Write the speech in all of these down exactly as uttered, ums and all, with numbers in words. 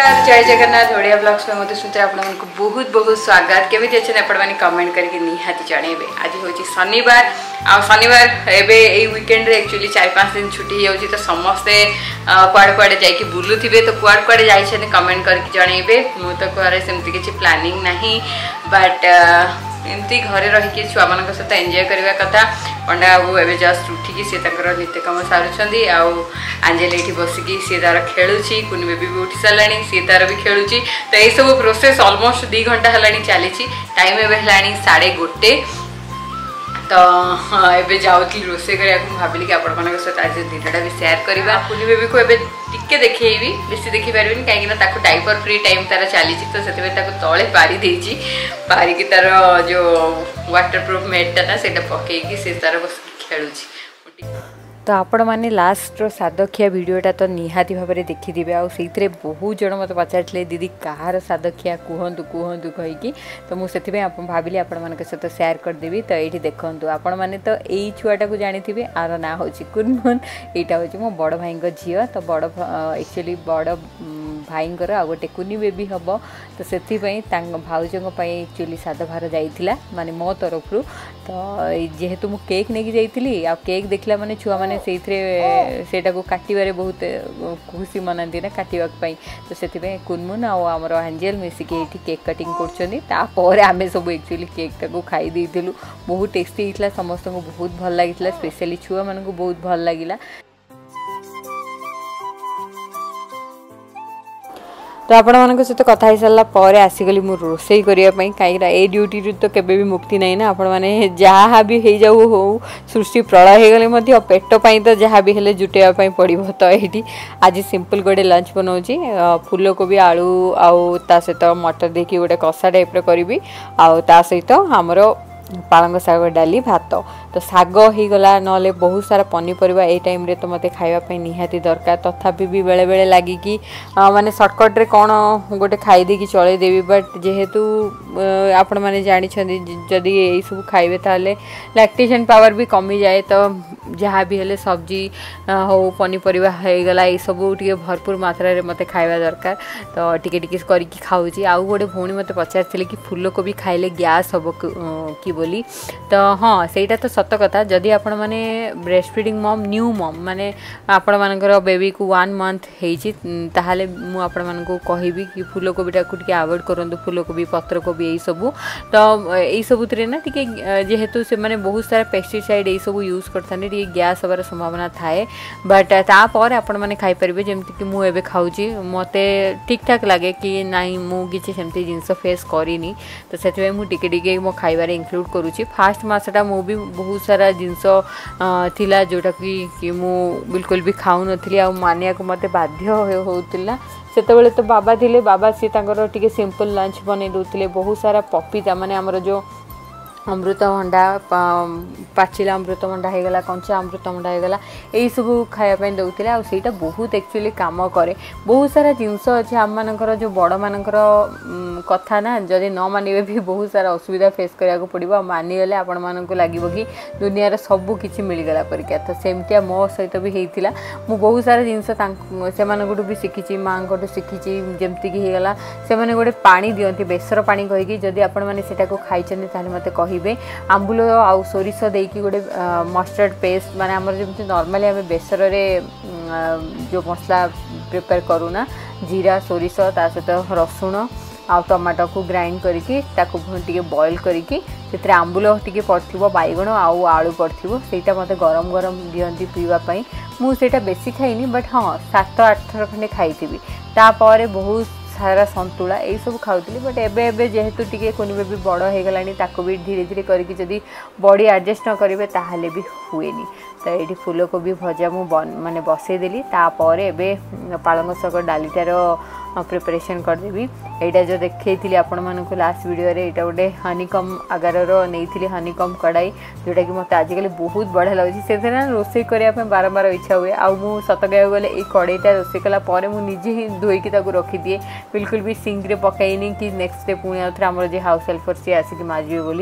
नमस्कार जय जगन्नाथ ओडिया ब्लॉग्स में मधु सुनते आपको बहुत बहुत स्वागत केमी अच्छे आपण मैंने कमेंट करके निहाती जनइबे आज हूँ शनिवार आ शनिवार एवं वीकेंड रे एक्चुअली चार पाँच दिन छुट्टी हो तो समस्ते कुआड़े कुआड़े जाकि बुलूवे तो कुआड़े कुआड़े जाइए कमेंट करके जनइबे मु तो घर सेमती किसी प्लानिंग नहीं बट एमती घरे रही छुआ मान सहित एंजॉय करने कथा पंडा बाबू एवं जस्ट उठिकी सी नित्यकम सारूँ आंजेल ये बसिकी सी तार खेलुची कुनी बेबी भी उठी सारा सी तार भी खेलुची तो यही सब प्रोसेस ऑलमोस्ट दी घंटा है चली टाइम एवं है साढ़े गोटे तो हाँ एबे जाऊँगी रोसे करिया भाविली कि आपण सहित आज दिनटा भी सेयार करवा कुनी बेबी को एबे टिके देखी बेसी देखी पारे कहीं डाइपर फ्री टाइम तार चली तो से तले पारी देजी पारिकी तार जो वाटर प्रूफ मेटा ना से पकईकी से तार बस खेलुची तो आपण मैंने लास्ट सादखिया वीडियोटा तो निहाती भाव में देखिथे आईथे बहुत जन मत पचारे दीदी कहार सादखिया कहतु कहतु कहीकि तो मुझे भाविली आपण मान सहित सेयार करदेवी तो ये देखूँ आपण मैंने तो यही छुआटा को जानी थे आर ना हूँ कुनमुन यहाँ हूँ मो बड़ भाई झील तो बड़ एक्चुअली बड़ भाईंकर आ गोटे कुनी बेबी हम तो से भाउजों एक्चुअली सादभार जाइला माने मो तरफ रू तो जेहेतु मु केक नहीं जाइली आ केक देखला माने छुआ माने से काटवे बहुत खुशी मनाती ना काटवाई तो से कुनमुन आमर एंजेल मिसिकी ये केक कटिंग कर आम सब एक्चुअली केक टाक खाई देलु बहुत टेस्टी होता समस्त को बहुत भल लगी स्पेशली छुआ मान को बहुत भल लगिला तो आपण मान सहित कथा हो सारापर आसीगली मु रोसई करने कहीं ए ड्यूटी तो केबे भी मुक्ति नहीं ना आपण मैंने जहाँ भी हो जाऊ हो सृष्टि प्रलय हो गले पेट पाई तो जहाँ भी हेले जुटेवाई पड़ो तो ये आज सिंपल गोटे लंच बनाऊँगी फूल कोबी आलू आउ ता सहित मटर देखी गोटे कषा टाइप करी आउ ता सहित आमर पालंग शाग डाली भात तो शाग हो गला ना बहुत सारा पनीपरिया ए टाइम रे तो मते खाइबा निहाती दरकार तथापि भी बेले बेले लगी कि माने शॉर्टकट रे कौन गोटे खाई दे कि चले देवी बट जेहेतु आपण माने जानी छथि जदि यही सब खाइबे ताले लैक्टेशन पावर भी कमी जाए तो जहाँ भी हेले सब्जी हो पनीपरिया हो गला ये सब टे भरपूर मात्रा रे मते खाइबा दरकार तो टिके टिके करके खाऊची आउ गोटे भौणी मते पचारथिले कि फूल को भी खाइले गैस हबो कि बोली तो हाँ सेटा तो सत कथा जदि आपण माने ब्रेस्ट फीडिंग मम न्यू मम माने आपण मानकर बेबी को वन मंथ हेची ताहाले मु आपण मानको कहिबी कि फूल कोबी टाकू टिके अवॉइड करंतु फूल कोबी पत्र कोबी एई सब तो एई सब तरे ना टिके जेहेतु से माने बहुत सारा पेस्टिसाइड एई सब यूज करथाने टिके गैस हबार संभावना थाए बट तापर आपण माने खाई परिबे जेमति कि मु एबे खाउची मते ठीक ठाक लागे कि नाही मु किछि सेमति जिंस फेस करिनी तो सेतबे मु टिके टिके मो खाइबारे इंक्लूड करूची फास्ट मासटा मु भी बहुत सारा जिनस थिला जोटा कि कि मु बिल्कुल भी खाऊ नथली आ मानिया को मते बाध्य होउतिला सेतेबेले तो बाबा थिले बाबा सी तांकर टिके सिंपल लंच बनै दोतिले बहुत सारा पपीता माने हमर जो अमृतभंडा पाचिला अमृतभंडा हो गला कंचा अमृतभंडा हो गला यही सब खायापी दौले आईटा बहुत एक्चुअली काम करे बहुत सारा जिनस अच्छे आम मानकर जो बड़ मानकर कथा ना जदि न मानिबे भी बहुत सारा असुविधा फेस करिया पड़ो मानिगले आपण मानक लगे कि दुनिया सब किसी मिलगला परिका तो सेमतिया मो सहित भी होता मु बहुत सारा जिनस से भी शिखी माँ को शिखी जमती कि होगला से गोटे पानी दिखती बेसर पानी कहीकि जदि आपण मैंने खाई मत कह आंबुल आउ सोरिष देकी गोटे मस्टर्ड पेस्ट माने हमर जमती नॉर्मली आम बेसर रे जो मसला प्रिपेयर करूना जीरा सोरिष ता सहित रसुण आ टमाटो को ग्राइंड करके ताको टिके बॉईल करके से आंबुल टिके पड़थिबो बैगण आउ आलू पड़थिबो सेटा मते गरम गरम दियंती पीवा पई मु सेटा बेसी खाइनी बट हाँ सात आठ थर खंडे खाइथिबी तापर बहुत सारा संतुला यही सब खाऊली बट एबे एबे जेहेतु टिके कोनी बेबी बड़ हो गलानी ताको भी धीरे धीरे करके जदी बॉडी एडजस्ट न करिवे ताहाले भी हुएनी तो ये फूल को भी भजा मु माने बसईदेली तापर एबे पालंग शाग डालीटार प्रिपरेशन करदेवी यहाँ जो देखी आपण मानक लास्ट वीडियो रे यहाँ गोटे हनीकम आगार नहीं हनीकम कड़ाई जोटा कि मत आजिकल बहुत बढ़िया लगे से रोसे करने बारंबार इच्छा हुए आ मु सत कहू गले ये कड़ाईटा रोसे कलापर मुझे ही धोईकी रखी दिए बिल्कुल भी सिंक रे पकईनी कि नेक्स्ट डे पुणी आउ आम जो हाउस हेल्पर सी आसिक माजिबे बोली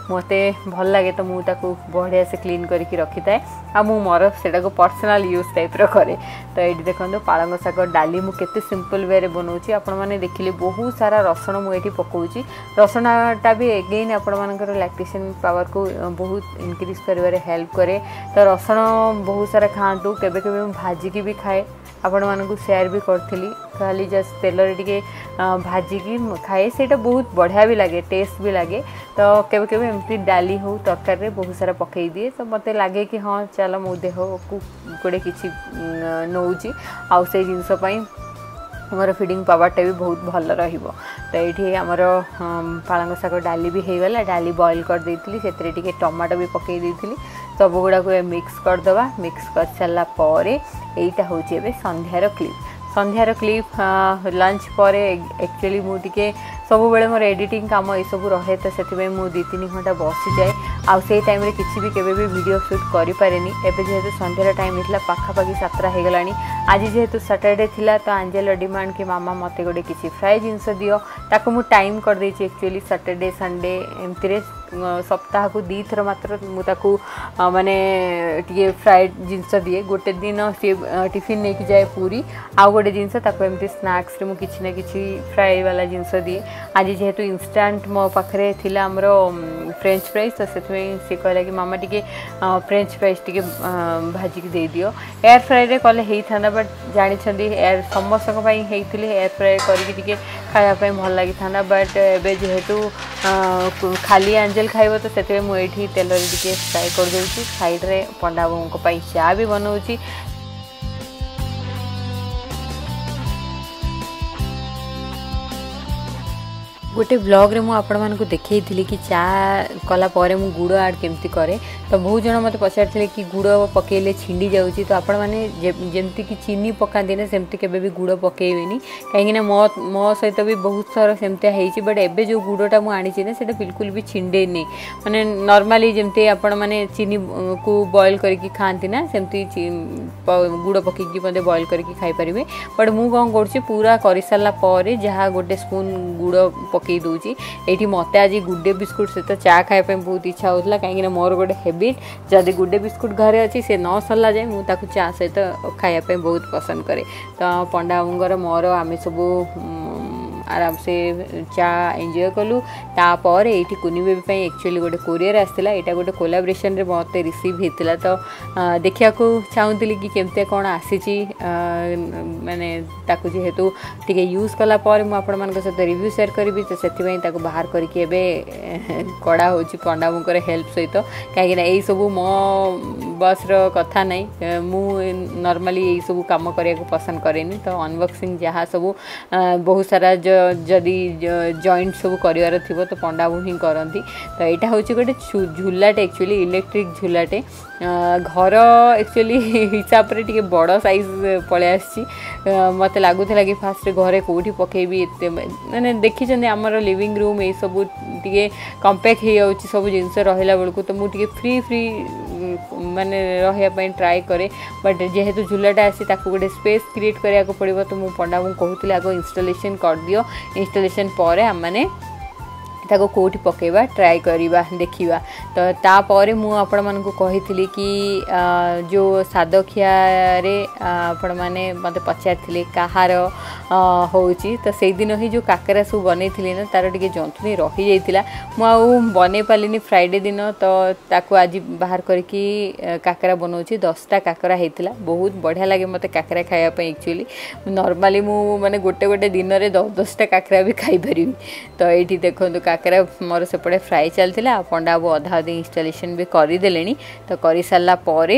मते भल लगे तो मुझे बढ़िया से क्लीन करके रखी थाए आ मु मोर सेटा को पर्सनल यूज टाइप रो करे। तो ये देखो पालंग शाग डाली मु केते सिंपल वे बनाऊँगी आपण मैंने देखिले बहुत सारा रसुण मुझे पकाऊँगी रसुणटा भी एगेन आपण मानकर लैक्टेशन पावर को बहुत इनक्रीज कर हेल्प करे। तो रसुण बहुत सारा खातु केबे केबे भाजिकी भी खाए आपण मानक शेयर भी करी खाली जस्ट तेल टे भाजिकी खाए से बहुत बढ़िया भी लगे टेस्ट भी लगे। तो केबे केबे एमती डाली हो तरकारी बहुत सारा पकई दिए तो मत लगे कि हाँ चल मो देह को गोटे किसी नौची आउ से जिनस मोर फीडिंग पावरटा भी बहुत भल रहिबो। तो ये आमर पालंग शाग डाली भी होगला डाली बॉईल कर देती से टमाटो भी पकई देती सब गुड़ा को मिक्स करदे मिक्स कर सारापर यहीटा हूँ संध्यार क्लिप संध्यार क्लिप लंच पर एक्चुअली मुझे सब बेले मोर एडिटिंग काम ये सब रहे तो से मुझे दी तीन घंटा बसी जाए आउ से टाइम रे किसी भी केबे भी वीडियो शूट करि पारेनी। एबे जेहेतु संध्यार टाइम होता पाखापाखि सातटा हो गलानी आज जेहेतु सैटरडे थिला तो आंजेल डिमांड कि मामा मते गोटे किसी फ्राए जिनस दियो ताको मु टाइम कर देछि एक्चुअली सैटरडे संडे एमती सप्ताह को दी थर मात्र मुझे माने टे फ्राइड जिनस दिए गोटे दिन सी टिफिन नहीं जाए पूरी आउ गोटे जिनस एमती स्नैक्स मु किछि ना किछि फ्राए वाला जिनस दिए। आज जेहेतु इंस्टांट मो पाखरे थिला हमर फ्रेंच फ्राइज तो से सी कहला कि मामा टिके फ्रेंच फ्राइज टिके भाजिकी दे दियो एयर फ्राई रे कले हेई थाना बट जानि छंदी एयर समस्त को पई हेइथिले एयर फ्राई करके टिके खाया पई भल लागि थाना बट एबे जेहेतु खाली आंजेल खाइबो तो सेते मु एठी तेल रे टिके फ्राई कर देउची साइड रे पंडा बाबू को पई चा भी बनाउची। गोटे ब्लॉग रे मु आपण मानकु देखै थिली कि चा कला परे मु गुड़ ऐड केमती करे तो बहुत जन मते पचारथिले कि गुड़ पकेले छिंडी जाउची तो आपण माने जेमती कि चीनी पकांदी ने सेमती केबे भी गुड़ पकेइबेनी काहेकि ना मो मो सहित भी बहुत सारा सेमती हेइची बट एबे जो गुड़टा मु आनी छि ने सेटा बिल्कुल भी छिंडे नै माने नॉर्मली जेमती आपण माने चीनी को बॉईल करके खांती ना सेमती गुड़ पकेकी मते बॉईल करके खाई परिबे बट मु कोन करछि पूरा करि साला परे जहा गोटे स्पून गुड़ पकई दूची ये मत आज गुडे बिस्कुट सहित चा खाया बहुत इच्छा होता कहीं मोर गोटे हैबिट जदि गुडे बिस्कुट घरे अच्छी से न सरला जाए मुझे चा सहित खायापी बहुत पसंद करे। तो पंडा बाबूर मोर आम सब आराम से चा एंजॉय कलु तापर ये कुनी बेबी एक्चुअली गोटे कोरियर आसाला यहाँ गोटे कोलाब्रेशन रे मत रिसीव होता तो देखा चाहूली कि केमती कौन आसी माने ताकू जेहेतु टिके यूज कला पर मुझे मान सहित रिव्यू शेयर करी तो से बाहर करके कड़ा हो पंडा मुकर हेल्प सहित कहीं यही सब मो बस कथा नहीं मु नॉर्मली यही सब काम करने को पसंद करेनी। तो अनबॉक्सिंग जहाँ सब बहुत सारा जदि जॉइंट सब कर तो पंडा बाबू ही करती। तो यहाँ हूँ गोटे झूलाटे एक्चुअली इलेक्ट्रिक झूलाटे घर एक्चुअली हिसाब से टी बड़ साइज पलि आसी मत लगुला कि फास्ट घरे कौटी पकेबी मैंने देखी आमर लिविंग रूम ये सब टी कंपैक्ट हो जाऊँगी सब जिनस रहा बेलू तो मुझे फ्री फ्री माने रही ट्राए करे बट जेहेतु झूलाटा आसी गोटे स्पेस क्रिएट कराया पड़ो तो मुझे पंडा को कहूली आग इंस्टॉलेशन कर दियो इंस्टॉलेशन पर आम मैंने ताको कोठी पकेबा ट्राई करिबा देखिबा। तो तापर मु आपण मन को कहिथिली कि जो सादखिया रे आपण माने मते पचारथिले कहार होउची तो सेई दिन ही जो काकरा सब बनैथिली ना तार टिके जंतुनी रही जाइतिला मु आ बनै पालिनी फ्राइडे दिन तो ताको आज बाहर करके काकरा बनौची दसटा काकरा हेतिला बहुत बढ़िया लागे मते काकरा खाया पे एक्चुअली नॉर्मली मु माने गोटे गोटे दिन रे दस दसटा काकरा भी खाई परिबी। तो एठी देखंतु काकरा मोर सेपटे फ्राई चलता पंडा बाबू अधा अधी इंस्टॉलेशन भी करदे। तो कर सारा पर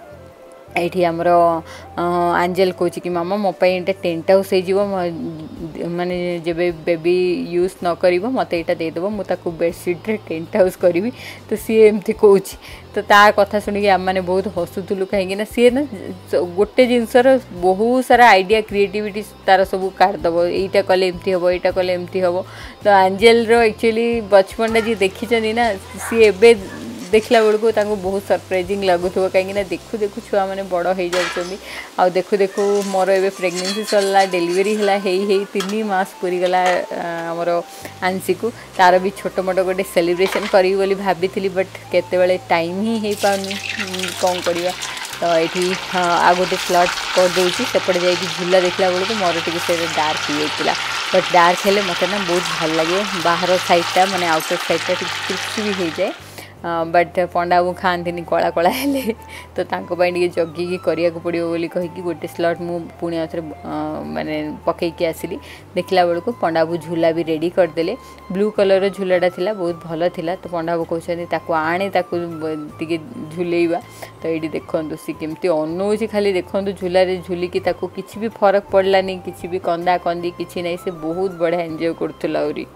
ये आमर आंजेल कौच कि मामा मोपाई टेंट हाउस हो माने जब बेबी यूज न कर मत यहाँ देदेव मुझे बेडसीट रे टेंट हाउस करी तो सी एमती कौच। तो ता कथा शुणिकी आम मैंने बहुत हसुलु कहीं सी ना गोटे जिनसर बहुत सारा आइडिया क्रिएटिविटी तार सब काटदब यहीटा कले एमती हम यहाँ कले एमती हम। तो आंजेल एक्चुअली बचपन जी देखी ना सी एबे देखला बेलू बहुत सरप्राइजिंग लगुव कहीं देखु देखु छुआ मैंने बड़ हो जाती आ देखु देखु मोर ए प्रेगनेंसी चलला डेलीवरी है तीन मास पूरी गला आमर आंसी को तार भी छोट मोट गोटे सेलिब्रेशन करी बोली भाभी बट केते टाइम ही हो पानी कौन करवा तो ये आ गोटे स्लट करदे सेपटे जा झूला देखला बेलू मोर टी डार्क हो जाता बट डार्क हेले मत ना बहुत भल लगे बाहर साइडटा माने आउटर साइडटा क्रिस्पी भी हो जाए बट पंडा बाबू खाती कला कला हेले तो तांको जगिकी करिया पड़ो बोली कहीकि गोटे स्लट मु पुणी आउे माने पकईकी आसिली देखला बेलू पंडा बाबू झूला भी रेडी करदे ब्लू कलर झूलाटा थिला बहुत भल थिला तो पंडा बाबू कहते आने टे झूलेबा तो ये देखु सी केमती अनौची खाली देखु झूलारे झूलिकी किसी भी फरक पड़लानी किसी भी कंदा कंदी किसी नहीं से बहुत बढ़िया एंजॉय करथुला आउरी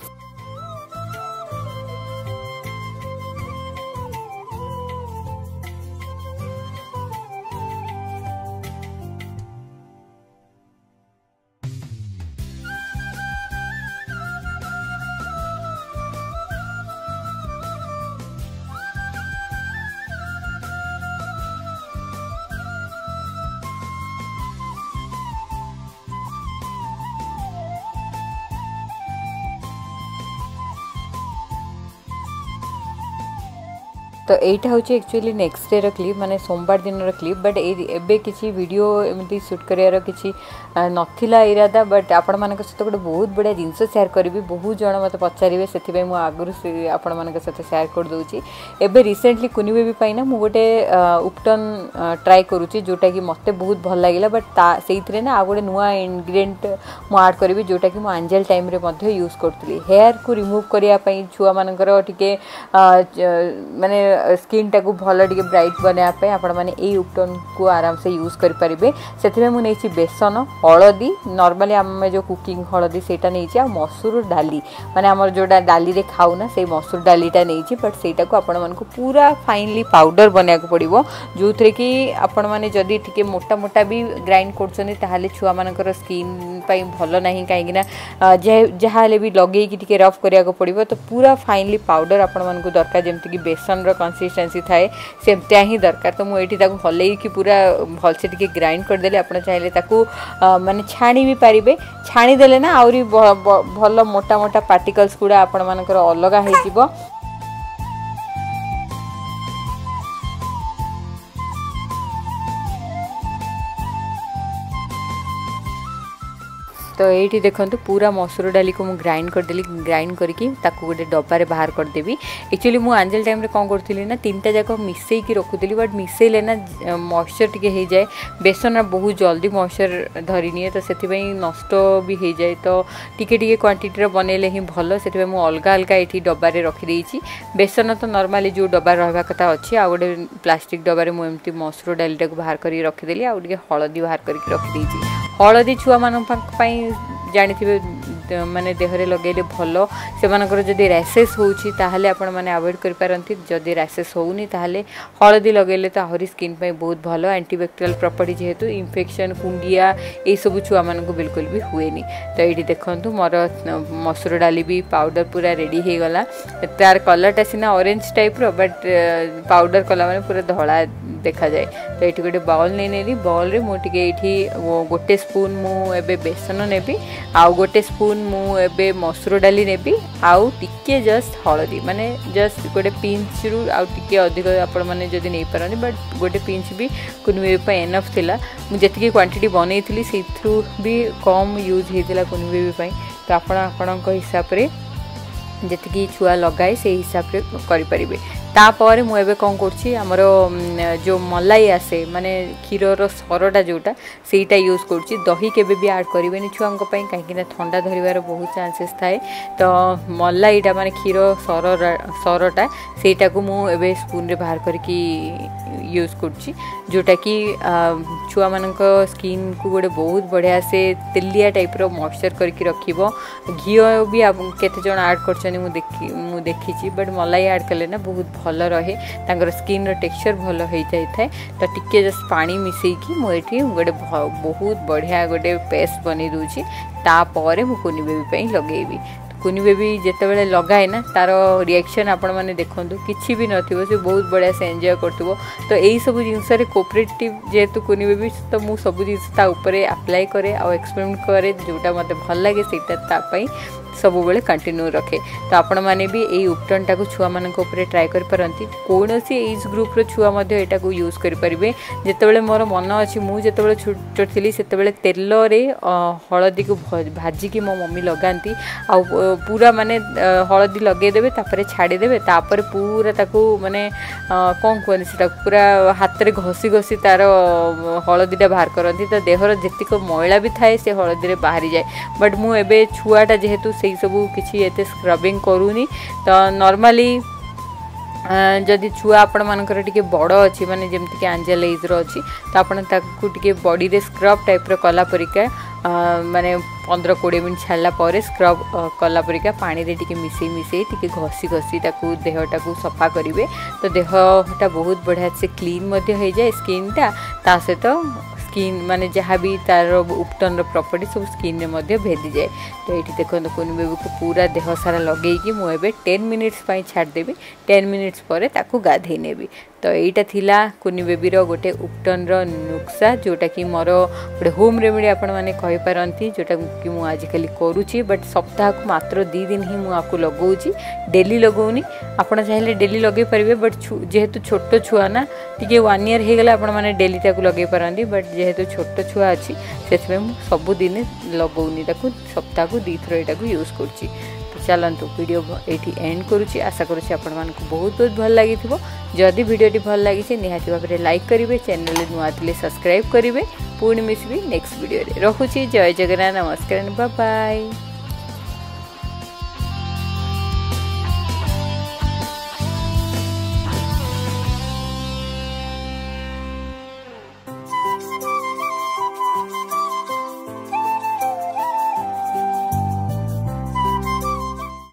तो यहाँ हूँ एक्चुअली नेक्स्ट डे क्लिप माने सोमवार दिन क्लिप बट एबे किसी वीडियो एमती सुट करार कि नाला इरादा बट आपण मान सहित गोटे बहुत बढ़िया जिनस सेयार करी बहुत जन मत पचारे से आगुरी से आपण मान सहित सेयार करदे एबे रिसेंटली कुनी बेबी ना मुझे गोटे उपटन ट्राए करुँची जोटा कि मत बहुत भल लगे बट से ना आ गए नुआ इनग्रेडिएंट मुझे आड करी जोटा कि आंजेल टाइम यूज करी हेयर को रिमूव करने छुआ मानकर टिके माने स्किन टाक भल टे ब्राइट बनायापी आपण मैंने यही उपटन को आराम से यूज करेंगे से मुझे बेसन हलदी नॉर्मली आम जो कुकिंग हलदी से नहीं मसूर डाली माने आमर जोटा डाली रे खाऊना से मसूर डालीटा नहीं बट सेटा को आपण मानक पूरा फाइनली पाउडर बनाया पड़ो जो थे कि आपण मैंने जदि टिके मोटा मोटा भी ग्राइंड कर छुआ मानकर स्किन भल ना कहीं जहाँ भी लगे कि रफ कराया पड़ो तो पूरा फाइनली पाउडर आपण मानक दरकार जमती बेसन कंसिस्टेंसी थाए सेमतिया ही दरकार तो मुझे हल कि पूरा भलसे टिके ग्राइंड करदे आप चाहिए माने छाणी भी पारे छाणीदे ना आहरी भल मोटा मोटा पार्टिकल्स गुड़ा आपण मानकर अलग हो तो ये देखो पूरा मसूर डाली को मुझे ग्राइंड करदेली ग्राइंड करके गोटे डब्बारे बाहर करदेवी एक्चुअली मुझे आंजेल टाइम कौन करी ना तीन टा जाक मिसईकी रखुली बट मिसैले ना मॉइस्चर टिके हो जाए बेसन बहुत जल्दी मॉइस्चर धरी निए तो से नष्ट भी हो जाए तो टिके टिके क्वांटिटी बनइले ही भल से मुझे अलग अलग ये डब्बारे रखिदे बेसन तो नॉर्मली जो डब्बा रहा कथा अच्छी आ गए प्लास्टिक डब्बारे मुझे मसूर डालीटा को बाहर कर रखिदेली आ हलदी बाहर करके रखिदे हलदी छुआ मान जानी माने देहरे लगेले भल से मानकर जदि रैसेस होउछि ताहले आपण माने अवॉइड कर पारंती जदि रैसेस होउनी ताहले हलदी लगेले तो आहरी स्किन पे बहुत भल एंटीबैक्टेरियल प्रॉपर्टी जेहेतु इन्फेक्शन कुंडिया ए सब छुआ मान को बिल्कुल भी हुएनी तो ये देखंतु मोर मसूर डाली भी पाउडर पूरा रेडी हो गला तार कलरटा सिना ऑरेंज टाइप रो बट पाउडर कला माने पूरा धला देखा जाए तो ये गोटे बाउल नहीं नेली बाउल रे मुझे ये गोटे स्पून मुझे बेसन नेबी आउ गोटे स्पून मुझे मसूर डाली नेबी आउ टिके जस्ट हलदी माने जस्ट गोटे पिंच रु आउ टिके अधिक आपण माने जदि नहीं पारनी बट गोटे पिंच भी कुनी बेबी एनफ थिला मुझे जी क्वांटिटी बनई थी से भी कम यूज होता कुनी बेबी तो आपण आपण हिसाब से जी छुआ लगाए से हिसाब से करें तापर मुझे कौन कर जो मलाई आसे माने क्षीर सरटा जोटा सेटा यूज कर दही केबे भी ऐड करें छुआ कहीं ठंडा धरवार बहुत चांसेस थाए तो मलाईटा माने क्षीर सर सरटा सेटा को मुझे स्पून रे बाहर करके यूज कर जोटा कि छुआ मान स्किन को गोटे बहुत बढ़िया से तेलिया टाइप रो मॉइस्चर करके रखिबो घी भी केते जण ऐड करछनी मु देखि मु देखिछि बट मलाई ऐड कले ना बहुत भल रहे तांगर स्किन रो टेक्सचर भल हो जाय थाए तो टिके जस्ट पानी मिसई कि मु एठी गोटे बहुत बढ़िया गोटे पेस्ट बनी दूची तापर मु कोनी बेबी पई लगेबी कुनी बेबी जितेबाला लगाए ना तार रिएक्शन आपण मैंने देखूँ किसी भी नथिबो से बहुत बढ़िया से एंजॉय करथिबो। तो यही सब जिनस कोऑपरेटिव जेहेतु कुनी बेबी तो मु सब जिनस ऊपर अप्लाई करे आ एक्सपेरिमेंट करे जोटा मते भल लगे सेटा तापई सब बेले कंटिन्यू रखे। तो आपण मैंने भी यही उपटनटा को छुआ मान ट्राए करती कौन सी एज ग्रुप्र छुआ को यूज करें। जितेबाला मोर मन अच्छी मुझे छोट थी से तेल हलदी को भाजिकी मो मम्मी लगाती आ पूरा माने हलदी लगेदेवे तापर छाड़ीदेवे तापर पूरा ताकू माने कौन कहते से पूरा हाथ में घसी घसी तार हलदीटा बाहर करती तो देहर जेतिक मैला भी थाए से हलदी बाहरी जाए। बट मुझे छुआटा जेहेतु से सब किसी एते स्क्रबिंग करूनी तो नॉर्मली जदि छुआ आपण मानकर टिके बड़ अच्छी माने जेमति कि आंजेल एज अच्छी तो आपण ताकू टिके बॉडी रे स्क्रब टाइप रो कला परिका माने पंद्रह कोड़े मिनट छाड़ला पर स्क्रब कला परिका पानी रे टिके मिसई मिसई टिके घसी घसी ताकू देहटा को सफा करिवे तो देहटा बहुत बढ़िया से क्लीन मध्य हो जाए स्किनटा ता सहित स्किन माने जहाँ भी तार उपटन प्रॉपर्टी सब स्किन में मध्य भेदी जाए। तो ये देखो कुनी बेबी को पूरा देह सारा लगे मुझे टेन मिनिट्स छाड़देवी टेन मिनिट्स पर ताकू गाधे नेबी। तो यहीटा थिला कुनी बेबी रो गोटे उपटन रो नुक्सा जोटा कि मोर गोटे होम रेमेडी आपण मैंने कहि पारंती जोटा कि मु आजिकल करूची। बट सप्ताह को मात्र दी दिन ही मुझे लगाऊँगी डेली लगौनी आपण चाहिए डेली लगे पारे। बट जेहेतु छोट छुआ ना टी वन इयर हो गला आपण मैंने डेली ताकू लगे पारंती बट जेहेतु छोट छुआ अच्छी से सबुदिन लगौनी ताकू सप्ताह को दी थर यहाँ यूज करुँची। तो चलतु वीडियो ये एंड करुँची आशा करुँची आपण मानक बहुत बहुत भल लगी जदि वीडियोटी भल लगी निहाती भाव में लाइक करेंगे चैनल नुआ थे सब्सक्राइब करेंगे पुणी मिसबी नेक्स्ट वीडियो रे। रखुची जय जगन्नाथ नमस्कार बाय बाय।